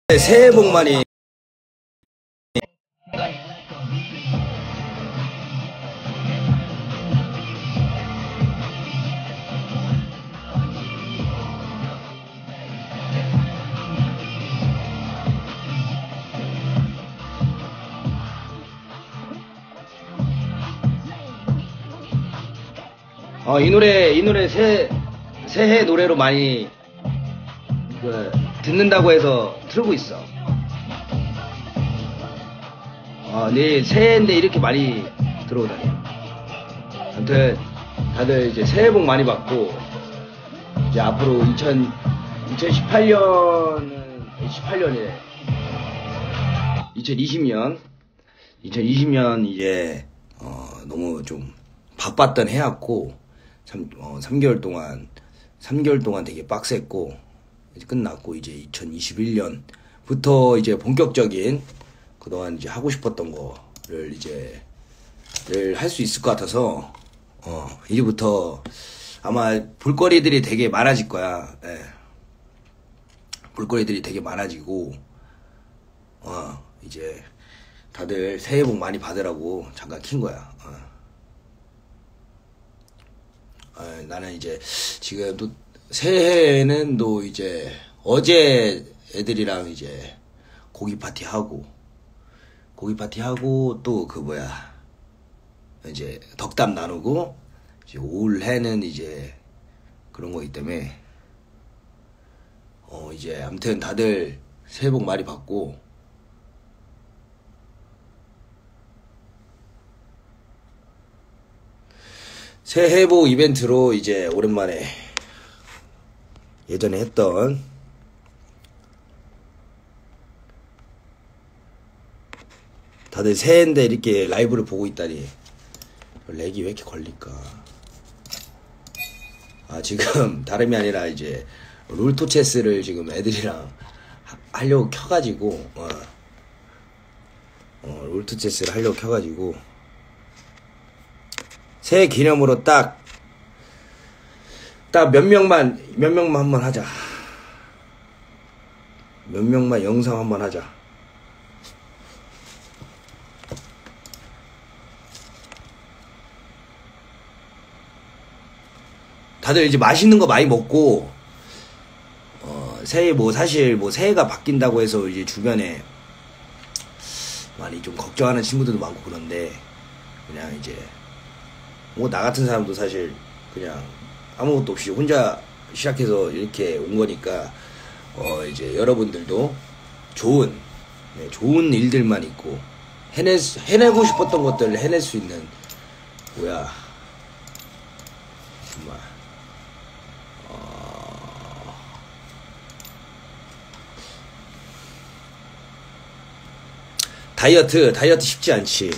새해 복 많이. 이 노래 새해 노래로 많이 듣는다고 해서 틀고 있어. 내일 새해인데 이렇게 많이 들어오다니. 아무튼 다들 이제 새해 복 많이 받고 이제 앞으로 2018년이래. 2020년 이제 너무 좀 바빴던 해였고 3개월 동안 되게 빡셌고 이제 끝났고 이제 2021년부터 이제 본격적인 그동안 이제 하고 싶었던 거를 이제 할 수 있을 것 같아서 이제부터 아마 볼거리들이 되게 많아질 거야. 예. 볼거리들이 되게 많아지고 이제 다들 새해 복 많이 받으라고 잠깐 킨 거야. 나는 이제 지금 또 새해에는 또 이제 어제 애들이랑 이제 고기 파티 하고 또 이제 덕담 나누고 이제 올해는 이제 그런 거기 때문에 이제 아무튼 다들 새해 복 많이 받고 새해 복 이벤트로 이제 오랜만에 예전에 했던 다들 새해인데 이렇게 라이브를 보고 있다니 렉이 왜 이렇게 걸릴까. 지금 다름이 아니라 이제 롤토체스를 지금 애들이랑 하려고 켜가지고 롤토체스를 하려고 켜가지고 새해 기념으로 딱 몇 명만 한번 하자. 몇 명만 영상 한번 하자. 다들 이제 맛있는 거 많이 먹고 새해 사실 새해가 바뀐다고 해서 이제 주변에 많이 좀 걱정하는 친구들도 많고 그런데 그냥 이제 나 같은 사람도 사실 그냥 아무것도 없이 혼자 시작해서 이렇게 온 거니까 이제 여러분들도 좋은 일들만 있고 해내고 싶었던 것들을 해낼 수 있는 정말 다이어트 쉽지 않지.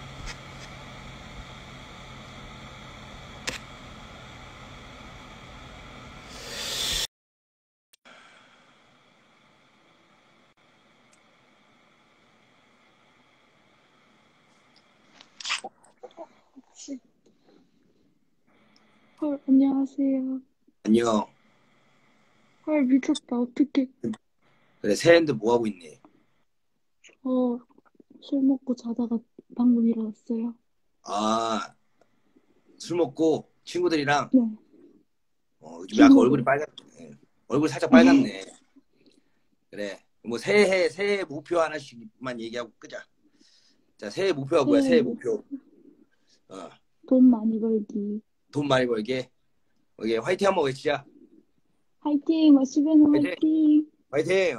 헐, 안녕하세요. 안녕. 헐, 미쳤다. 어떡해. 그래, 새해인데 뭐 하고 있니? 술 먹고 자다가 방금 일어났어요. 술 먹고 친구들이랑 네, 요즘 약간 얼굴이 친구들. 빨갛네. 얼굴 살짝 빨갛네. 그래. 뭐 새해 목표 하나씩만 얘기하고 끄자. 자, 새해 목표가 뭐야? 새해 새해 목표. 돈 많이 벌기. 돈 많이 벌게. 오케이, 화이팅 한번 외치자. 화이팅! 마시베노 화이팅! 화이팅! 화이팅!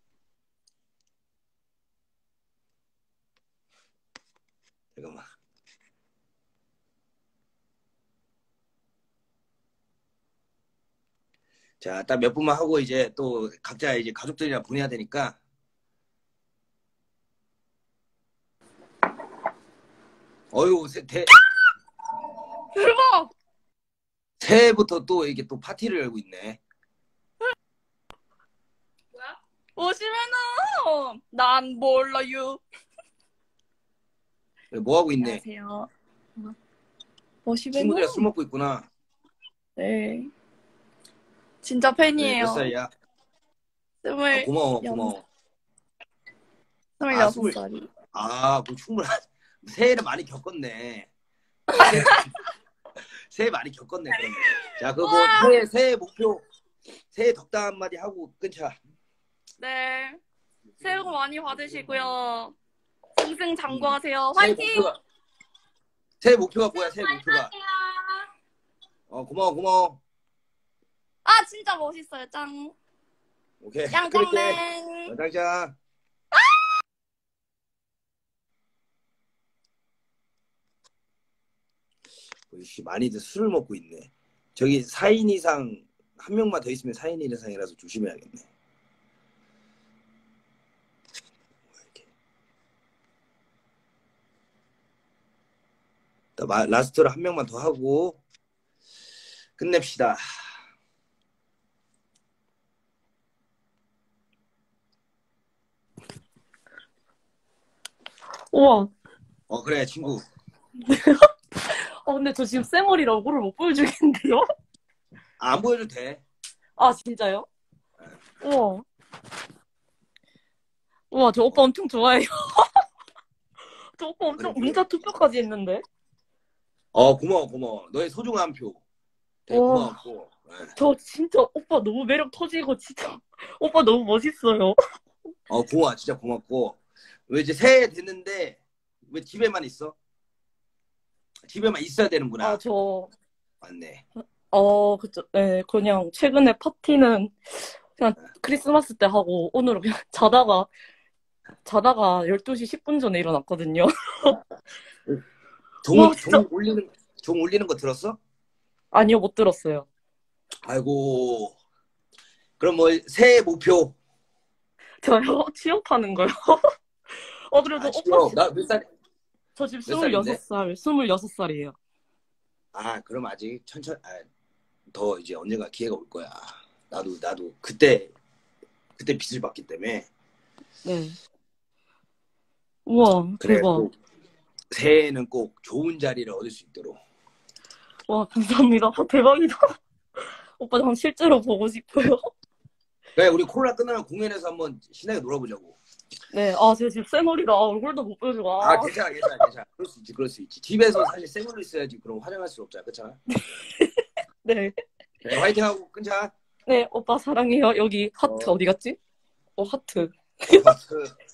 잠깐만. 자, 딱 몇 분만 하고 이제 또 각자 이제 가족들이랑 보내야 되니까. 어유, 대박! 새해부터 또 이게 또 파티를 열고 있네. 뭐야? 오시면은 난 몰라요. 뭐 하고 있네? 안녕하세요. 오시면은 친구들이랑 술 먹고 있구나. 네. 진짜 팬이에요. 몇 살이야? 스물 고마워. 26살이. 뭐 충분한. 새해를 많이 겪었네. 새해 많이 겪었네. 그러면. 자, 그거 새해 목표, 새해 덕담 한마디 하고 끊자. 네. 새해 복 많이 받으시고요. 승승장구하세요. 화이팅! 새해 목표가 뭐야? 새해 목표가. 고마워. 아, 진짜 멋있어요. 짱. 오케이. 짱짱맨. 짱짱. 씨, 많이들 술을 먹고 있네. 저기 4인 이상, 한 명만 더 있으면 4인 이상이라서 조심해야겠네. 라스트로 한 명만 더 하고 끝냅시다. 우와. 그래 친구. 근데 저 지금 쌩얼이라 얼굴을 못 보여주겠는데요? 안 보여도 돼. 아, 진짜요? 우와. 우와, 저 오빠 엄청 좋아해요. 저 오빠 엄청 문자 투표까지 했는데. 고마워. 너의 소중한 표. 되게 고마웠고. 저 진짜 오빠 너무 매력 터지고 진짜 오빠 너무 멋있어요. 진짜 고맙고. 왜 이제 새해 됐는데 왜 집에만 있어? 집에만 있어야 되는구나. 저 맞네. 그쵸. 네, 그냥 최근에 파티는 그냥 크리스마스 때 하고 오늘은 그냥 자다가 12시 10분 전에 일어났거든요. 종 울리는 거 들었어? 아니요, 못 들었어요. 아이고. 그럼 뭐 새해 목표. 저요? 취업하는 거요? 그래도 오빠 나 몇 살? 저 지금 몇 26살이에요. 그럼 아직 천천히 더 이제 언젠가 기회가 올 거야. 나도 그때 빚을 받기 때문에. 네. 우와, 그래, 대박. 새해에는 꼭 좋은 자리를 얻을 수 있도록. 와, 감사합니다. 대박이다. 오빠 저 실제로 보고 싶어요. 그래, 우리 코로나 끝나면 공연에서 한번 신나게 놀아보자고. 네, 제가 지금 쌩얼이라 얼굴도 못 보여주고. 괜찮아. 그럴 수 있지. 집에서 사실 쌩얼로 있어야지. 그럼 화장할 수 없잖아, 그렇잖아. 네. 네, 화이팅하고 끊자. 네, 오빠 사랑해요. 여기 하트 어디 갔지? 하트. 하트.